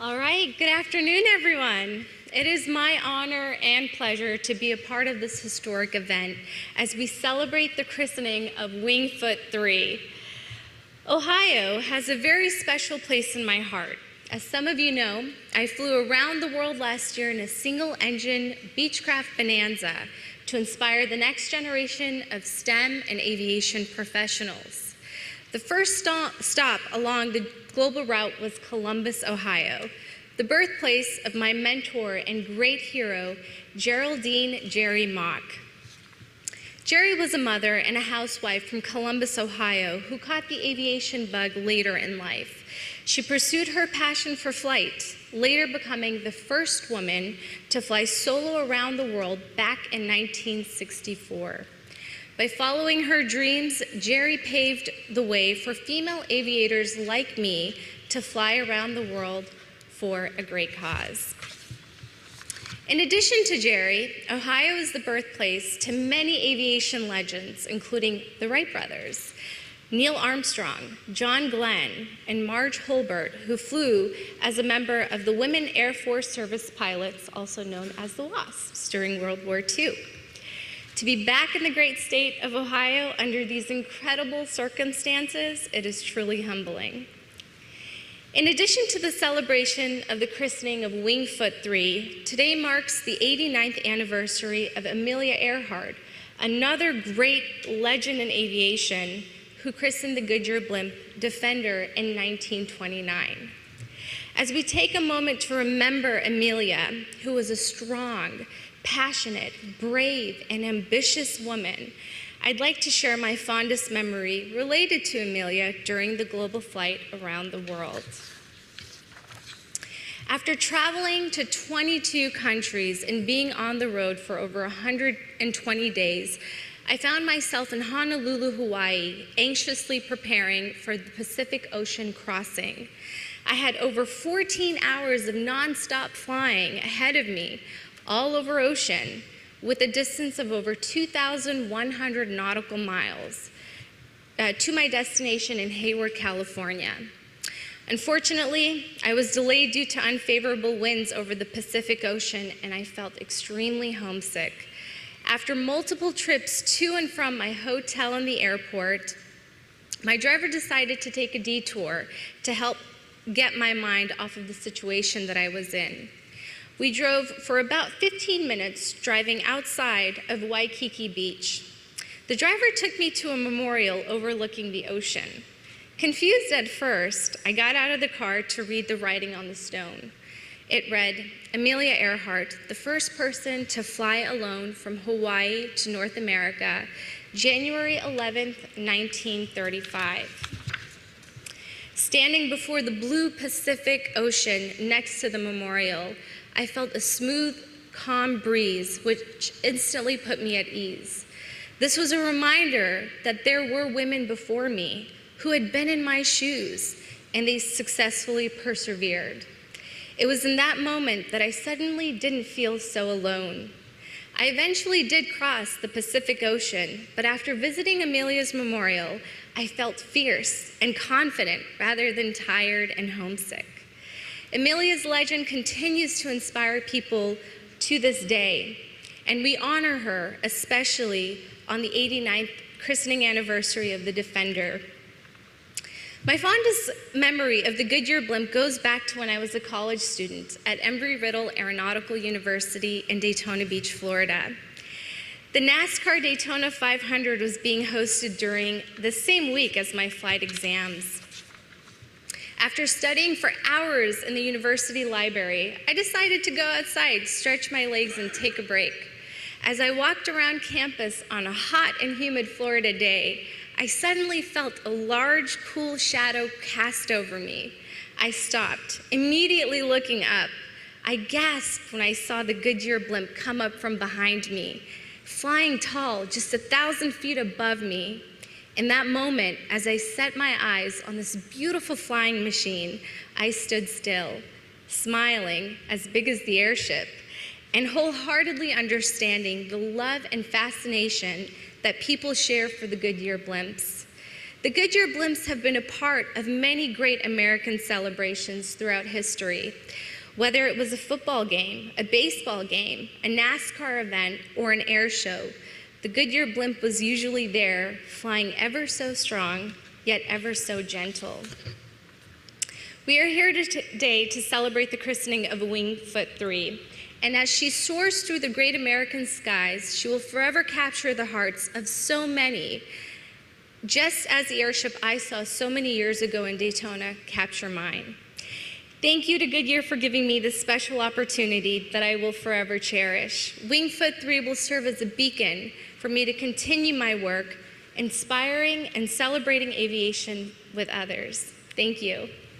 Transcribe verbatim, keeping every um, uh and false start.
All right, good afternoon, everyone. It is my honor and pleasure to be a part of this historic event as we celebrate the christening of Wingfoot Three. Ohio has a very special place in my heart. As some of you know, I flew around the world last year in a single-engine Beechcraft Bonanza to inspire the next generation of STEM and aviation professionals. The first stop, stop along the global route was Columbus, Ohio, the birthplace of my mentor and great hero, Geraldine Jerry Mock. Jerry was a mother and a housewife from Columbus, Ohio, who caught the aviation bug later in life. She pursued her passion for flight, later becoming the first woman to fly solo around the world back in nineteen sixty-four. By following her dreams, Jerry paved the way for female aviators like me to fly around the world for a great cause. In addition to Jerry, Ohio is the birthplace to many aviation legends, including the Wright brothers, Neil Armstrong, John Glenn, and Marge Holbert, who flew as a member of the Women Air Force Service Pilots, also known as the WASPs, during World War Two. To be back in the great state of Ohio under these incredible circumstances, it is truly humbling. In addition to the celebration of the christening of Wingfoot Three, today marks the eighty-ninth anniversary of Amelia Earhart, another great legend in aviation who christened the Goodyear blimp Defender in nineteen twenty-nine. As we take a moment to remember Amelia, who was a strong, passionate, brave, and ambitious woman, I'd like to share my fondest memory related to Amelia during the global flight around the world. After traveling to twenty-two countries and being on the road for over one hundred twenty days, I found myself in Honolulu, Hawaii, anxiously preparing for the Pacific Ocean crossing. I had over fourteen hours of nonstop flying ahead of me, all over ocean, with a distance of over two thousand one hundred nautical miles uh, to my destination in Hayward, California. Unfortunately, I was delayed due to unfavorable winds over the Pacific Ocean, and I felt extremely homesick. After multiple trips to and from my hotel and the airport, my driver decided to take a detour to help get my mind off of the situation that I was in. We drove for about fifteen minutes, driving outside of Waikiki Beach. The driver took me to a memorial overlooking the ocean. Confused at first, I got out of the car to read the writing on the stone. It read, Amelia Earhart, the first person to fly alone from Hawaii to North America, January eleventh, nineteen thirty-five. Standing before the blue Pacific Ocean next to the memorial, I felt a smooth, calm breeze, which instantly put me at ease. This was a reminder that there were women before me who had been in my shoes, and they successfully persevered. It was in that moment that I suddenly didn't feel so alone. I eventually did cross the Pacific Ocean, but after visiting Amelia's memorial, I felt fierce and confident rather than tired and homesick. Amelia's legend continues to inspire people to this day, and we honor her especially on the eighty-ninth christening anniversary of the Defender. My fondest memory of the Goodyear blimp goes back to when I was a college student at Embry-Riddle Aeronautical University in Daytona Beach, Florida. The NASCAR Daytona five hundred was being hosted during the same week as my flight exams. After studying for hours in the university library, I decided to go outside, stretch my legs, and take a break. As I walked around campus on a hot and humid Florida day, I suddenly felt a large, cool shadow cast over me. I stopped, immediately looking up. I gasped when I saw the Goodyear blimp come up from behind me, flying tall, just a thousand feet above me. In that moment, as I set my eyes on this beautiful flying machine, I stood still, smiling, as big as the airship, and wholeheartedly understanding the love and fascination that people share for the Goodyear blimps. The Goodyear blimps have been a part of many great American celebrations throughout history. Whether it was a football game, a baseball game, a NASCAR event, or an air show, the Goodyear blimp was usually there, flying ever so strong, yet ever so gentle. We are here today to celebrate the christening of Wingfoot Three, and as she soars through the great American skies, she will forever capture the hearts of so many, just as the airship I saw so many years ago in Daytona capture mine. Thank you to Goodyear for giving me this special opportunity that I will forever cherish. Wingfoot Three will serve as a beacon for me to continue my work, inspiring and celebrating aviation with others. Thank you.